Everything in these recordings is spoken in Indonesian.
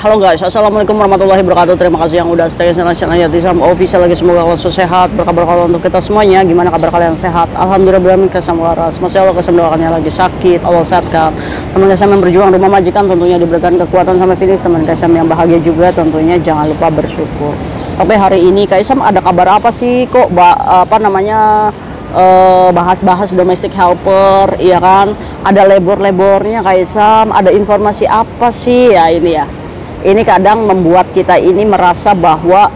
Halo guys, assalamualaikum warahmatullahi wabarakatuh. Terima kasih yang udah stay channel Yatisam Official lagi. Semoga kalian sehat, berkabar kalau untuk kita semuanya. Gimana kabar kalian? Sehat? Alhamdulillah, berami kesam waras. Masya Allah, kesam doakannya lagi sakit, Allah sehatkan. Teman kesam yang berjuang rumah majikan tentunya diberikan kekuatan sampai finish. Teman kesam yang bahagia juga tentunya jangan lupa bersyukur. Oke, hari ini Kaisam ada kabar apa sih? Kok bahas-bahas domestic helper, iya kan? Ada labor-labornya Kaisam, ada informasi apa sih ya ini ya? Ini kadang membuat kita ini merasa bahwa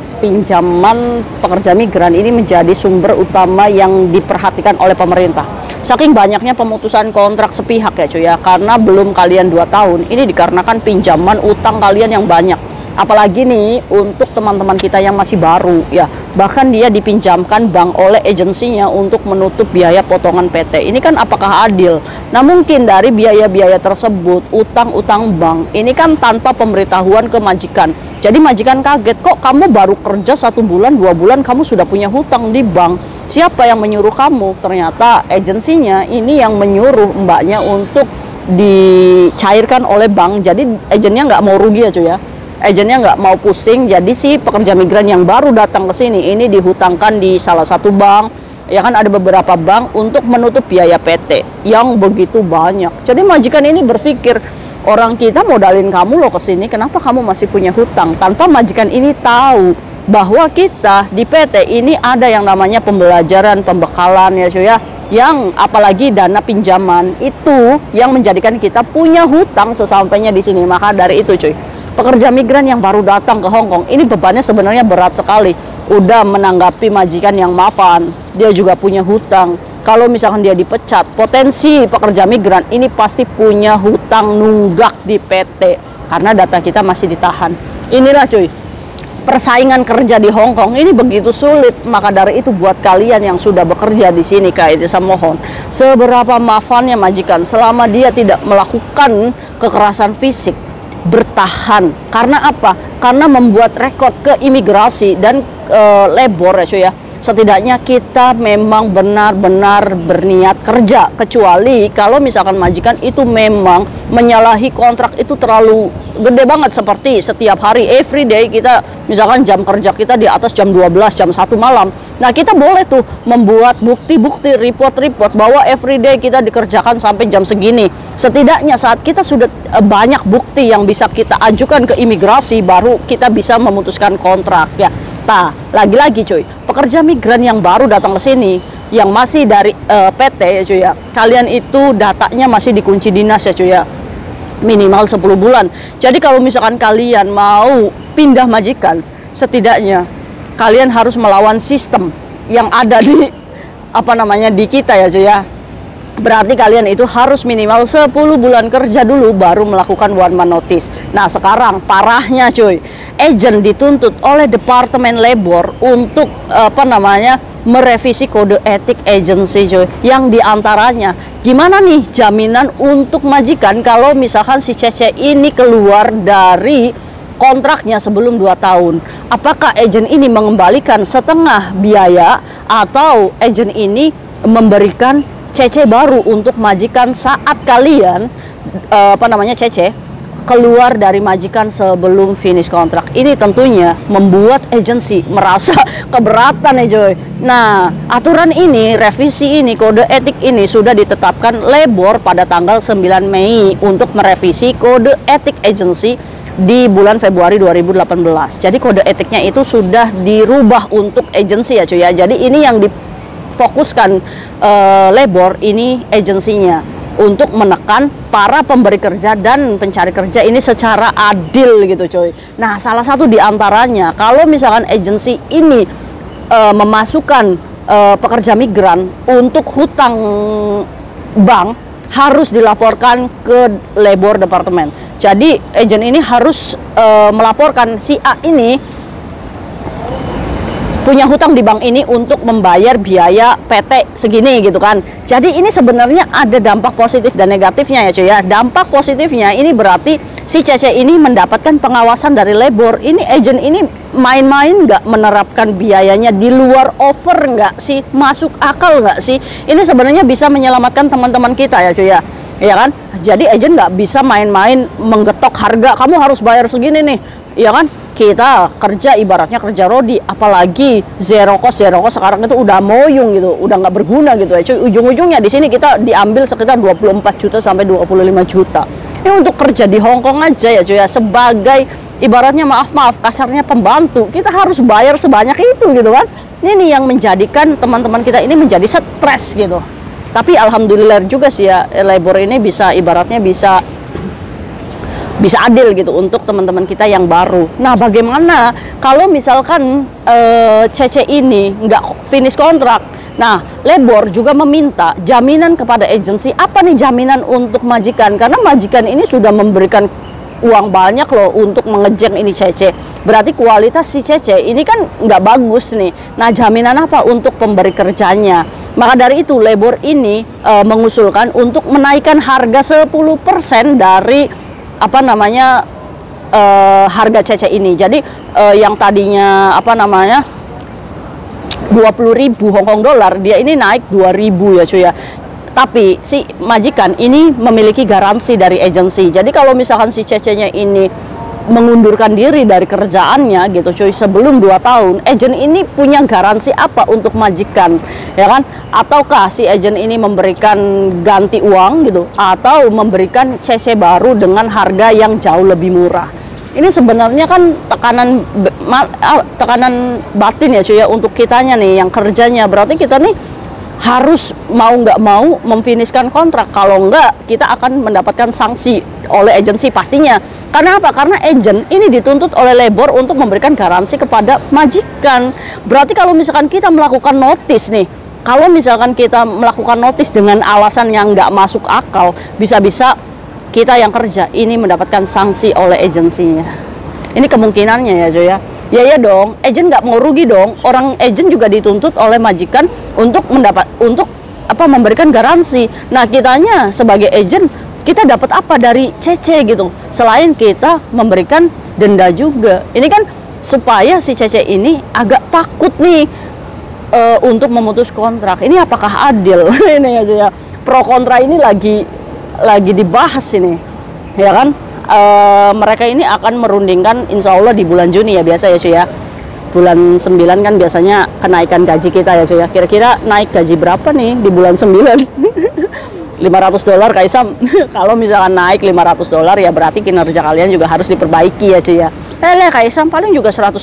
pinjaman pekerja migran ini menjadi sumber utama yang diperhatikan oleh pemerintah. Saking banyaknya pemutusan kontrak sepihak ya cuy ya, karena belum kalian 2 tahun, ini dikarenakan pinjaman utang kalian yang banyak. Apalagi nih untuk teman-teman kita yang masih baru ya, bahkan dia dipinjamkan bank oleh agensinya untuk menutup biaya potongan PT. Ini kan apakah adil? Nah mungkin dari biaya-biaya tersebut, utang-utang bank ini kan tanpa pemberitahuan ke majikan. Jadi majikan kaget, kok kamu baru kerja 1 bulan 2 bulan kamu sudah punya hutang di bank. Siapa yang menyuruh kamu? Ternyata agensinya ini yang menyuruh mbaknya untuk dicairkan oleh bank. Jadi agennya nggak mau rugi ya cuy ya, agennya nggak mau pusing. Jadi si pekerja migran yang baru datang ke sini ini dihutangkan di salah satu bank, ya kan, ada beberapa bank untuk menutup biaya PT yang begitu banyak. Jadi majikan ini berpikir, orang kita modalin kamu loh ke sini, kenapa kamu masih punya hutang? Tanpa majikan ini tahu bahwa kita di PT ini ada yang namanya pembelajaran, pembekalan ya cuy ya, yang apalagi dana pinjaman itu yang menjadikan kita punya hutang sesampainya di sini. Maka dari itu cuy, pekerja migran yang baru datang ke Hong Kong ini bebannya sebenarnya berat sekali. Udah menanggapi majikan yang maafan, dia juga punya hutang. Kalau misalkan dia dipecat, potensi pekerja migran ini pasti punya hutang nunggak di PT karena data kita masih ditahan. Inilah cuy, persaingan kerja di Hong Kong ini begitu sulit. Maka dari itu buat kalian yang sudah bekerja di sini, Kak Itisa mohon, seberapa maafannya majikan selama dia tidak melakukan kekerasan fisik, bertahan. Karena apa? Karena membuat rekod ke imigrasi dan labor ya cuy ya. Setidaknya kita memang benar-benar berniat kerja, kecuali kalau misalkan majikan itu memang menyalahi kontrak itu terlalu gede banget, seperti setiap hari everyday kita misalkan jam kerja kita di atas jam 12, jam 1 malam. Nah kita boleh tuh membuat bukti-bukti, report-report bahwa everyday kita dikerjakan sampai jam segini. Setidaknya saat kita sudah banyak bukti yang bisa kita ajukan ke imigrasi, baru kita bisa memutuskan kontrak ya. Nah, lagi-lagi cuy, pekerja migran yang baru datang ke sini, yang masih dari PT ya cuy ya, kalian itu datanya masih dikunci dinas ya cuy ya, minimal 10 bulan. Jadi kalau misalkan kalian mau pindah majikan, setidaknya kalian harus melawan sistem yang ada di di kita ya cuy ya. Berarti kalian itu harus minimal 10 bulan kerja dulu baru melakukan 1 month notice. Nah sekarang parahnya cuy, agent dituntut oleh Departemen Labor untuk merevisi kode etik agency cuy, yang diantaranya gimana nih jaminan untuk majikan kalau misalkan si Cece ini keluar dari kontraknya sebelum 2 tahun. Apakah agent ini mengembalikan setengah biaya atau agent ini memberikan CC baru untuk majikan saat kalian CC keluar dari majikan sebelum finish kontrak? Ini tentunya membuat agensi merasa keberatan ya coy. Nah aturan ini, revisi ini, kode etik ini sudah ditetapkan labor pada tanggal 9 Mei untuk merevisi kode etik agensi di bulan Februari 2018. Jadi kode etiknya itu sudah dirubah untuk agensi ya cuy ya. Jadi ini yang difokuskan labor ini agensinya untuk menekan para pemberi kerja dan pencari kerja ini secara adil gitu coy. Nah salah satu diantaranya, kalau misalkan agensi ini memasukkan pekerja migran untuk hutang bank, harus dilaporkan ke labor departemen. Jadi agen ini harus melaporkan si A ini punya hutang di bank ini untuk membayar biaya PT segini gitu kan. Jadi ini sebenarnya ada dampak positif dan negatifnya ya cuy ya. Dampak positifnya ini berarti si Cece ini mendapatkan pengawasan dari labor. Ini agent ini main-main nggak menerapkan biayanya di luar over nggak sih? Masuk akal nggak sih? Ini sebenarnya bisa menyelamatkan teman-teman kita ya cuy ya. Ya kan? Jadi agent nggak bisa main-main menggetok harga. Kamu harus bayar segini nih. Ya kan? Kita kerja ibaratnya kerja rodi, apalagi zero cost sekarang itu udah moyung gitu, udah nggak berguna gitu ya cuy. Ujung-ujungnya di sini kita diambil sekitar 24 juta sampai 25 juta. Ini untuk kerja di Hong Kong aja ya cuy ya, sebagai ibaratnya maaf kasarnya pembantu, kita harus bayar sebanyak itu gitu kan. Ini yang menjadikan teman-teman kita ini menjadi stres gitu. Tapi alhamdulillah juga sih ya, labor ini bisa ibaratnya bisa adil gitu untuk teman-teman kita yang baru. Nah, bagaimana kalau misalkan Cece ini nggak finish kontrak? Nah, labor juga meminta jaminan kepada agensi. Apa nih jaminan untuk majikan? Karena majikan ini sudah memberikan uang banyak loh untuk mengejek ini Cece. Berarti kualitas si Cece ini kan nggak bagus nih. Nah, jaminan apa untuk pemberi kerjanya? Maka dari itu labor ini mengusulkan untuk menaikkan harga 10% dari apa namanya harga Cece ini. Jadi yang tadinya apa namanya 20.000 Hong Kong dolar, dia ini naik 2.000 ya cuy ya. Tapi si majikan ini memiliki garansi dari agensi. Jadi kalau misalkan si Cece-nya ini mengundurkan diri dari kerjaannya gitu cuy sebelum 2 tahun, agent ini punya garansi apa untuk majikan ya kan? Ataukah si agent ini memberikan ganti uang gitu, atau memberikan CC baru dengan harga yang jauh lebih murah? Ini sebenarnya kan tekanan batin ya cuy ya untuk kitanya nih yang kerjanya. Berarti kita nih harus mau nggak mau memfinishkan kontrak. Kalau nggak, kita akan mendapatkan sanksi oleh agensi pastinya. Karena apa? Karena agent ini dituntut oleh labor untuk memberikan garansi kepada majikan. Berarti kalau misalkan kita melakukan notice nih, kalau misalkan kita melakukan notice dengan alasan yang nggak masuk akal, bisa-bisa kita yang kerja ini mendapatkan sanksi oleh agensinya. Ini kemungkinannya ya cuy ya. Ya dong, agent nggak mau rugi dong. Orang agent juga dituntut oleh majikan untuk memberikan garansi. Nah, kitanya sebagai agent, kita dapat apa dari Cece gitu? Selain kita memberikan denda juga. Ini kan supaya si Cece ini agak takut nih untuk memutus kontrak. Ini apakah adil? Ini aja ya. Pro kontra ini lagi dibahas ini, ya kan? Mereka ini akan merundingkan insya Allah di bulan Juni ya, biasa ya cuy ya. Bulan 9 kan biasanya kenaikan gaji kita ya cuy ya. Kira-kira naik gaji berapa nih di bulan 9? $500 Kaisam. Kalau misalkan naik $500 ya berarti kinerja kalian juga harus diperbaiki ya cuy ya. Kaisam paling juga $100.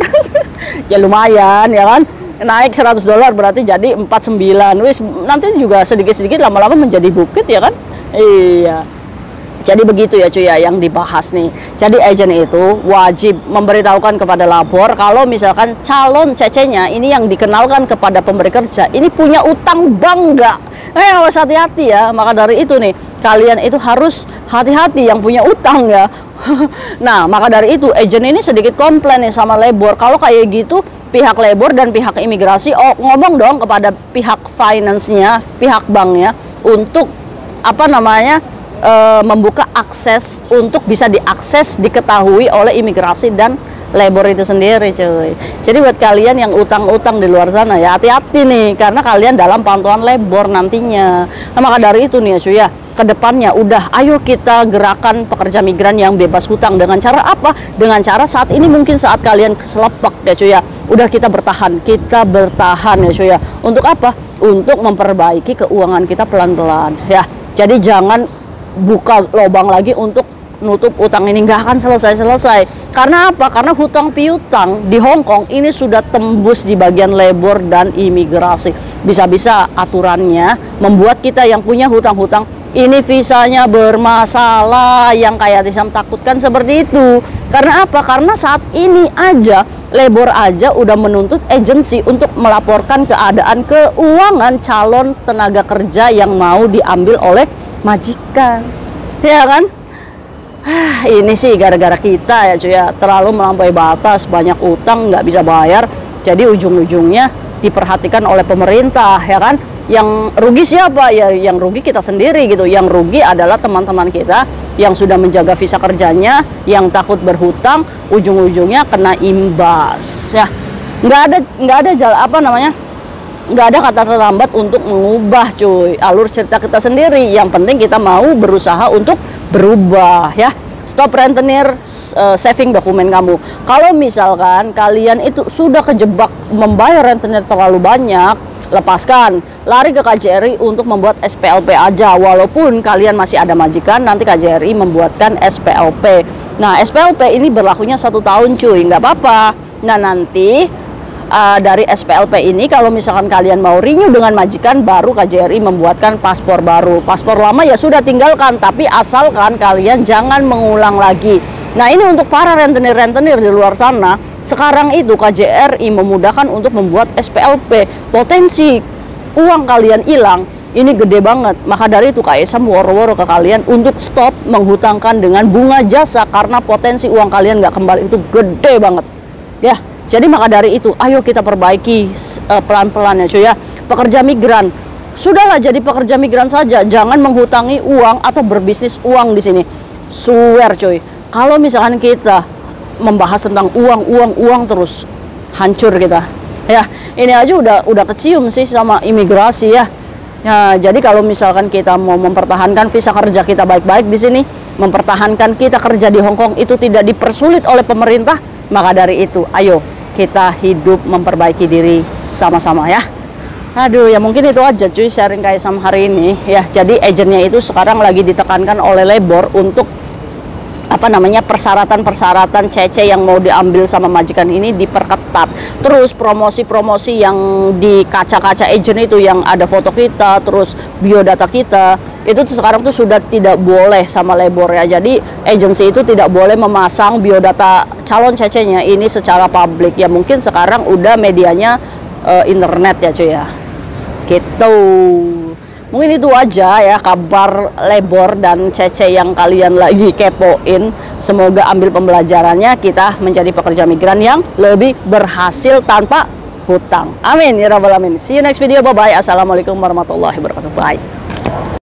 Ya lumayan ya kan. Naik $100 berarti jadi 49. Wis nanti juga sedikit-sedikit lama-lama menjadi bukit ya kan. Iya. Jadi begitu ya cuy ya yang dibahas nih. Jadi agent itu wajib memberitahukan kepada labor kalau misalkan calon Cece-nya ini yang dikenalkan kepada pemberi kerja ini punya utang bank nggak? Harus hati-hati ya. Maka dari itu nih kalian itu harus hati-hati yang punya utang ya. Nah, maka dari itu agent ini sedikit komplain nih sama labor. Kalau kayak gitu pihak labor dan pihak imigrasi ngomong dong kepada pihak finance-nya, pihak banknya untuk apa namanya membuka akses untuk bisa diakses, diketahui oleh imigrasi dan labor itu sendiri cuy. Jadi buat kalian yang utang-utang di luar sana ya hati-hati nih, karena kalian dalam pantauan labor nantinya. Nah, maka dari itu nih ya cuy ya, kedepannya udah ayo kita gerakan pekerja migran yang bebas hutang. Dengan cara apa? Dengan cara saat ini mungkin saat kalian keselepek ya cuy ya, udah kita bertahan ya cuy ya. Untuk apa? Untuk memperbaiki keuangan kita pelan-pelan ya. Jadi jangan buka lubang lagi untuk nutup utang ini, nggak akan selesai. Karena apa? Karena hutang piutang di Hong Kong ini sudah tembus di bagian labor dan imigrasi. Bisa-bisa aturannya membuat kita yang punya hutang-hutang ini visanya bermasalah, yang kayak Tisam takutkan seperti itu. Karena apa? Karena saat ini aja labor aja udah menuntut agensi untuk melaporkan keadaan keuangan calon tenaga kerja yang mau diambil oleh majikan, ya kan? Ini sih gara-gara kita ya cuy ya, terlalu melampaui batas, banyak utang nggak bisa bayar, Jadi ujung-ujungnya diperhatikan oleh pemerintah, ya kan? Yang rugi siapa? Ya yang rugi kita sendiri gitu. Yang rugi adalah teman-teman kita yang sudah menjaga visa kerjanya, yang takut berhutang, ujung-ujungnya kena imbas. Ya, nggak ada nggak ada kata terlambat untuk mengubah cuy alur cerita kita sendiri. Yang penting kita mau berusaha untuk berubah ya. Stop rentenir, saving dokumen kamu. Kalau misalkan kalian itu sudah kejebak membayar rentenir terlalu banyak, lepaskan, lari ke KJRI untuk membuat SPLP aja. Walaupun kalian masih ada majikan, nanti KJRI membuatkan SPLP. Nah, SPLP ini berlakunya 1 tahun cuy, nggak apa-apa. Nah, nanti dari SPLP ini kalau misalkan kalian mau renew dengan majikan, baru KJRI membuatkan paspor baru. Paspor lama ya sudah tinggalkan, tapi asalkan kalian jangan mengulang lagi. Nah, ini untuk para rentenir-rentenir di luar sana. Sekarang itu KJRI memudahkan untuk membuat SPLP. Potensi uang kalian hilang ini gede banget. Maka dari itu KSM woro-woro ke kalian untuk stop menghutangkan dengan bunga jasa, karena potensi uang kalian nggak kembali itu gede banget ya. Jadi maka dari itu ayo kita perbaiki pelan-pelan ya cuy ya. Pekerja migran, sudahlah jadi pekerja migran saja, jangan menghutangi uang atau berbisnis uang di sini. Swear cuy, kalau misalkan kita membahas tentang uang terus, hancur kita. Ya, ini aja udah kecium sih sama imigrasi ya. Ya, jadi kalau misalkan kita mau mempertahankan visa kerja kita baik-baik di sini, mempertahankan kita kerja di Hong Kong itu tidak dipersulit oleh pemerintah, maka dari itu ayo kita hidup memperbaiki diri sama-sama ya. Aduh, ya mungkin itu aja cuy sharing KSM hari ini ya. Jadi agentnya itu sekarang lagi ditekankan oleh labor untuk persyaratan CC yang mau diambil sama majikan ini diperketat. Terus promosi-promosi yang di kaca-kaca agent itu yang ada foto kita, terus biodata kita, itu sekarang tuh sudah tidak boleh sama labor ya. Jadi agensi itu tidak boleh memasang biodata calon CC-nya ini secara publik ya. Mungkin sekarang udah medianya internet ya cuy ya. Gitu. Mungkin itu aja ya kabar labor dan CC yang kalian lagi kepoin. Semoga ambil pembelajarannya, kita menjadi pekerja migran yang lebih berhasil tanpa hutang. Amin ya rabbal alamin. See you next video. Bye bye. Assalamualaikum warahmatullahi wabarakatuh. Bye.